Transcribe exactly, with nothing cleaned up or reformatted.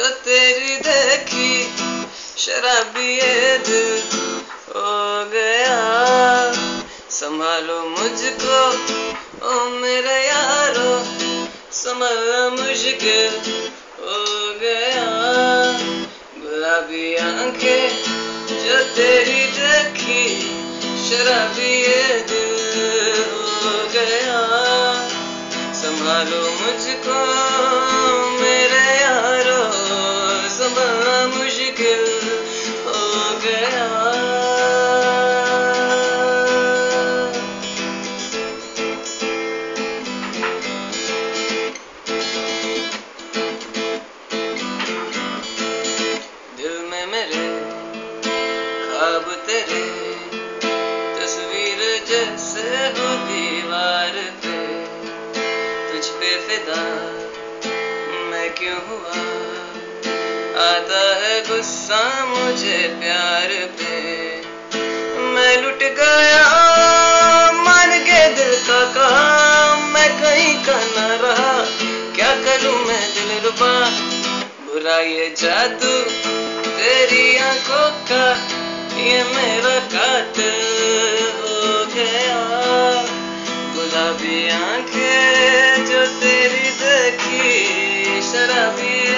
तेरी देखी शराबी ये दिल हो गया। संभालो मुझको ओ मेरे यारो, संभालना मुश्किल हो गया। गुलाबी आंखें जो तेरी देखी शराबी ये दिल हो गया। संभालो मुझको मेरे यारो, संभालना मुश्किल हो गया। दिल में मेरे ख्वाब तेरे, तस्वीर जैसे हो दीवार पे। तुझ पे फिदा मैं क्यों हुआ, आता है गुस्सा मुझे प्यार पे। मैं लुट गया मान के दिल का काम, मैं कहीं का न रहा, क्या करूं मैं दिल रुबा। बुरा ये जादू तेरी आंखों का, ये मेरा कातिल हो गया। गुलाबी आंखें जो तेरी देखी शराबी